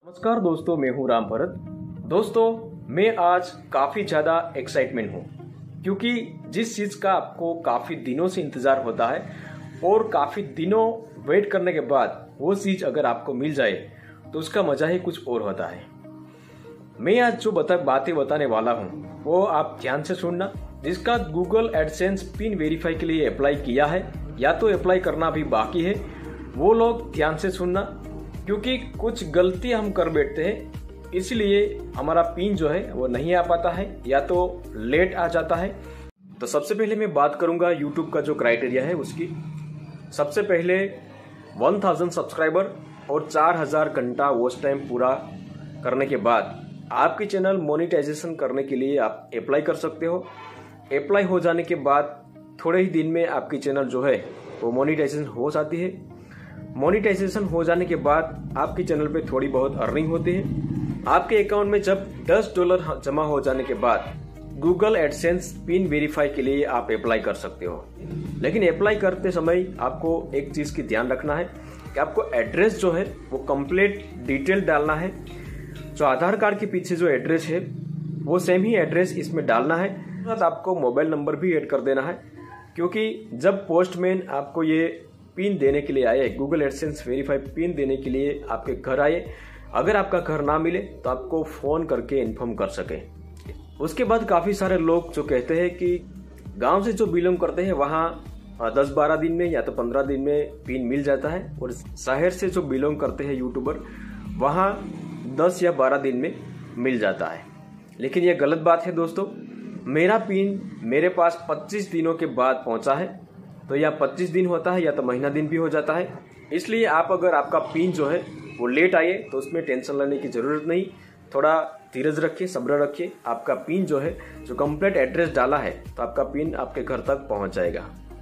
नमस्कार दोस्तों, मैं हूं राम भरत। दोस्तों, मैं आज काफ़ी ज़्यादा एक्साइटमेंट हूं क्योंकि जिस चीज़ का आपको काफ़ी दिनों से इंतज़ार होता है और काफ़ी दिनों वेट करने के बाद वो चीज़ अगर आपको मिल जाए तो उसका मज़ा ही कुछ और होता है। मैं आज जो बातें बताने वाला हूं वो आप ध्यान से सुनना। जिसका गूगल एडसेंस पिन वेरीफाई के लिए अप्लाई किया है या तो अप्लाई करना भी बाकी है, वो लोग ध्यान से सुनना क्योंकि कुछ गलती हम कर बैठते हैं, इसलिए हमारा पिन जो है वो नहीं आ पाता है या तो लेट आ जाता है। तो सबसे पहले मैं बात करूंगा यूट्यूब का जो क्राइटेरिया है उसकी। सबसे पहले 1000 सब्सक्राइबर और 4000 घंटा वॉच टाइम पूरा करने के बाद आपकी चैनल मोनेटाइजेशन करने के लिए आप अप्लाई कर सकते हो। अप्लाई हो जाने के बाद थोड़े ही दिन में आपकी चैनल जो है वो मोनेटाइजेशन हो जाती है। मोनेटाइजेशन हो जाने के बाद आपकी चैनल पे थोड़ी बहुत अर्निंग होती है। आपके अकाउंट में जब $10 जमा हो जाने के बाद गूगल एडसेंस पिन वेरीफाई के लिए आप अप्लाई कर सकते हो। लेकिन अप्लाई करते समय आपको एक चीज़ की ध्यान रखना है कि आपको एड्रेस जो है वो कंप्लीट डिटेल डालना है। जो आधार कार्ड के पीछे जो एड्रेस है वो सेम ही एड्रेस इसमें डालना है। साथ आपको मोबाइल नंबर भी ऐड कर देना है क्योंकि जब पोस्टमैन आपको ये पिन देने के लिए आए, गूगल एडसेंस वेरीफाई पिन देने के लिए आपके घर आए, अगर आपका घर ना मिले तो आपको फ़ोन करके इन्फॉर्म कर सके। उसके बाद काफ़ी सारे लोग जो कहते हैं कि गांव से जो बिलोंग करते हैं वहाँ 10-12 दिन में या तो 15 दिन में पिन मिल जाता है और शहर से जो बिलोंग करते हैं यूट्यूबर वहाँ 10 या 12 दिन में मिल जाता है। लेकिन यह गलत बात है दोस्तों। मेरा पिन मेरे पास 25 दिनों के बाद पहुंचा है, तो या 25 दिन होता है या तो महीना दिन भी हो जाता है। इसलिए आप अगर आपका पिन जो है वो लेट आए तो उसमें टेंशन लेने की ज़रूरत नहीं। थोड़ा धीरज रखिए, सब्र रखिए। आपका पिन जो है जो कंप्लीट एड्रेस डाला है तो आपका पिन आपके घर तक पहुंच जाएगा।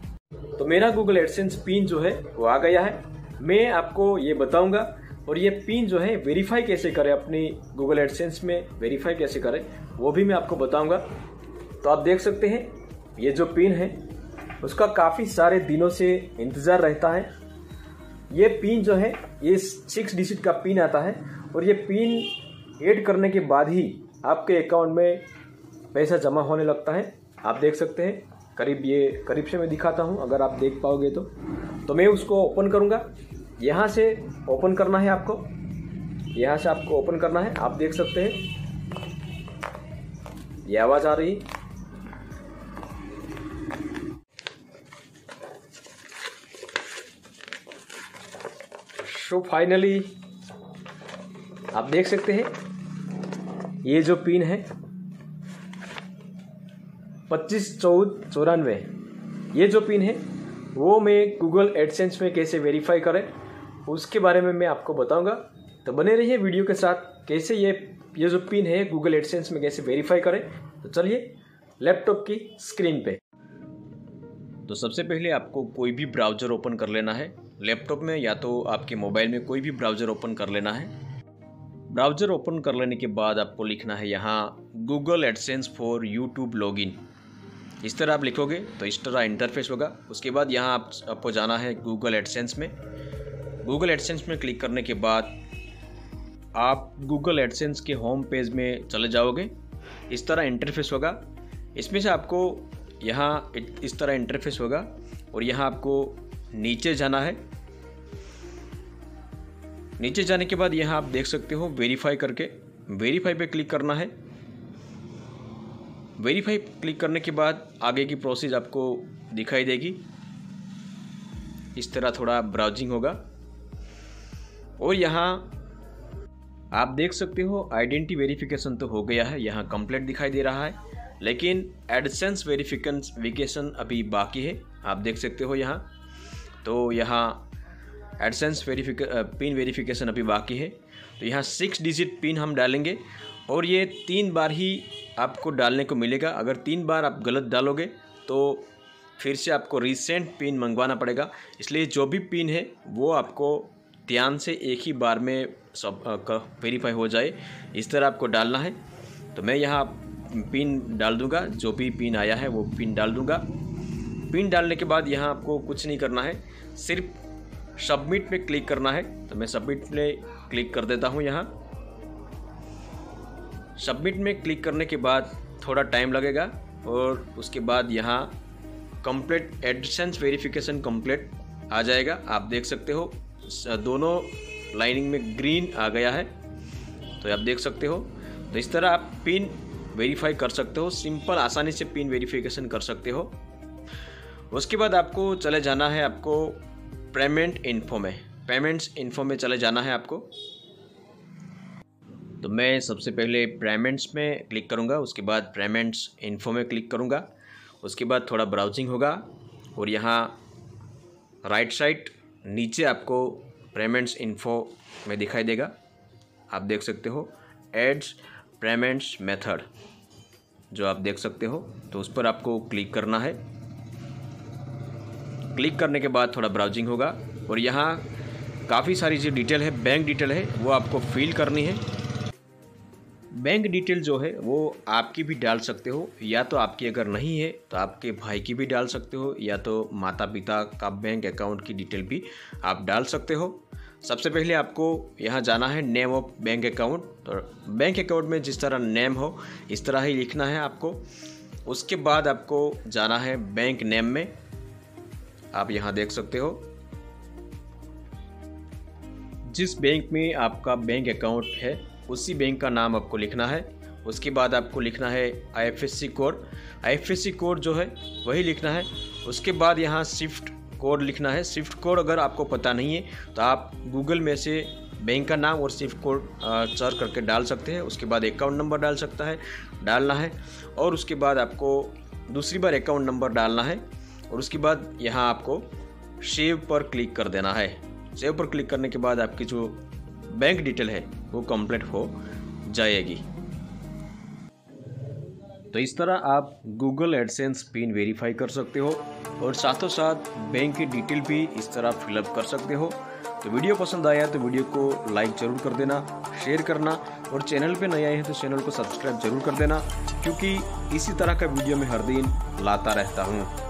तो मेरा गूगल एडसेंस पिन जो है वो आ गया है। मैं आपको ये बताऊंगा और ये पिन जो है वेरीफाई कैसे करें, अपनी गूगल एडसेंस में वेरीफाई कैसे करें वो भी मैं आपको बताऊंगा। तो आप देख सकते हैं ये जो पिन है उसका काफ़ी सारे दिनों से इंतज़ार रहता है। ये पिन जो है ये 6 डिजिट का पिन आता है और ये पिन ऐड करने के बाद ही आपके अकाउंट में पैसा जमा होने लगता है। आप देख सकते हैं करीब से मैं दिखाता हूँ, अगर आप देख पाओगे तो मैं उसको ओपन करूँगा। यहाँ से ओपन करना है आपको, यहाँ से आपको ओपन करना है। आप देख सकते हैं ये आवाज़ आ रही। सो फाइनली आप देख सकते हैं ये जो पिन है 251494, ये जो पिन है वो मैं गूगल एडसेंस में कैसे वेरीफाई करें उसके बारे में मैं आपको बताऊंगा। तो बने रहिए वीडियो के साथ। कैसे ये जो पिन है गूगल एडसेंस में कैसे वेरीफाई करें, तो चलिए लैपटॉप की स्क्रीन पे। तो सबसे पहले आपको कोई भी ब्राउज़र ओपन कर लेना है लैपटॉप में या तो आपके मोबाइल में कोई भी ब्राउज़र ओपन कर लेना है। ब्राउज़र ओपन कर लेने के बाद आपको लिखना है यहाँ Google AdSense for YouTube login. इस तरह आप लिखोगे तो इस तरह इंटरफेस होगा। उसके बाद यहाँ आपको जाना है गूगल एडसेंस में। गूगल एडसेंस में क्लिक करने के बाद आप गूगल एडसेंस के होम पेज में चले जाओगे। इस तरह इंटरफेस होगा। इसमें से आपको यहाँ इस तरह इंटरफेस होगा और यहाँ आपको नीचे जाना है। नीचे जाने के बाद यहाँ आप देख सकते हो वेरीफाई करके, वेरीफाई पे क्लिक करना है। वेरीफाई क्लिक करने के बाद आगे की प्रोसेस आपको दिखाई देगी। इस तरह थोड़ा ब्राउजिंग होगा और यहाँ आप देख सकते हो आइडेंटिटी वेरिफिकेशन तो हो गया है, यहाँ कंप्लीट दिखाई दे रहा है, लेकिन एडसेंस वेरिफिकेशन अभी बाकी है। आप देख सकते हो यहाँ, तो यहाँ एडसेंस पिन वेरिफिकेशन अभी बाकी है। तो यहाँ 6 डिजिट पिन हम डालेंगे और ये 3 बार ही आपको डालने को मिलेगा। अगर 3 बार आप गलत डालोगे तो फिर से आपको रीसेंट पिन मंगवाना पड़ेगा। इसलिए जो भी पिन है वो आपको ध्यान से एक ही बार में सब वेरीफाई हो जाए, इस तरह आपको डालना है। तो मैं यहाँ पिन डाल दूँगा, जो भी पिन आया है वो पिन डाल दूँगा। पिन डालने के बाद यहाँ आपको कुछ नहीं करना है, सिर्फ सबमिट पे क्लिक करना है। तो मैं सबमिट पे क्लिक कर देता हूँ यहाँ। सबमिट में क्लिक करने के बाद थोड़ा टाइम लगेगा और उसके बाद यहाँ कंप्लीट एडसेंस वेरिफिकेशन कंप्लीट आ जाएगा। आप देख सकते हो दोनों लाइनिंग में ग्रीन आ गया है, तो आप देख सकते हो। तो इस तरह आप पिन वेरीफाई कर सकते हो, सिंपल आसानी से पिन वेरिफिकेशन कर सकते हो। उसके बाद आपको चले जाना है आपको पेमेंट इन्फो में, पेमेंट्स इन्फो में चले जाना है आपको। तो मैं सबसे पहले पेमेंट्स में क्लिक करूंगा, उसके बाद पेमेंट्स इन्फो में क्लिक करूंगा। उसके बाद थोड़ा ब्राउजिंग होगा और यहाँ राइट साइड नीचे आपको पेमेंट्स इन्फो में दिखाई देगा। आप देख सकते हो एड्स पेमेंट्स मेथड, जो आप देख सकते हो। तो उस पर आपको क्लिक करना है। क्लिक करने के बाद थोड़ा ब्राउजिंग होगा और यहाँ काफ़ी सारी जो डिटेल है, बैंक डिटेल है, वो आपको फिल करनी है। बैंक डिटेल जो है वो आपकी भी डाल सकते हो, या तो आपकी अगर नहीं है तो आपके भाई की भी डाल सकते हो, या तो माता पिता का बैंक अकाउंट की डिटेल भी आप डाल सकते हो। सबसे पहले आपको यहाँ जाना है नेम ऑफ बैंक अकाउंट। तो बैंक अकाउंट में जिस तरह नेम हो इस तरह ही लिखना है आपको। उसके बाद आपको जाना है बैंक नेम में। आप यहाँ देख सकते हो जिस बैंक में आपका बैंक अकाउंट है उसी बैंक का नाम आपको लिखना है। उसके बाद आपको लिखना है IFSC कोड, IFSC कोड जो है वही लिखना है। उसके बाद यहाँ स्विफ्ट कोड लिखना है। स्विफ्ट कोड अगर आपको पता नहीं है तो आप गूगल में से बैंक का नाम और स्विफ्ट कोड सर्च करके डाल सकते हैं। उसके बाद अकाउंट नंबर डालना है और उसके बाद आपको दूसरी बार अकाउंट नंबर डालना है और उसके बाद यहाँ आपको सेव पर क्लिक कर देना है। सेव पर क्लिक करने के बाद आपकी जो बैंक डिटेल है वो कंप्लीट हो जाएगी। तो इस तरह आप गूगल एडसेंस पिन वेरीफाई कर सकते हो और साथों साथ बैंक की डिटेल भी इस तरह फिलअप कर सकते हो। तो वीडियो पसंद आया तो वीडियो को लाइक जरूर कर देना, शेयर करना और चैनल पे नए आए हैं तो चैनल को सब्सक्राइब जरूर कर देना, क्योंकि इसी तरह का वीडियो मैं हर दिन लाता रहता हूँ।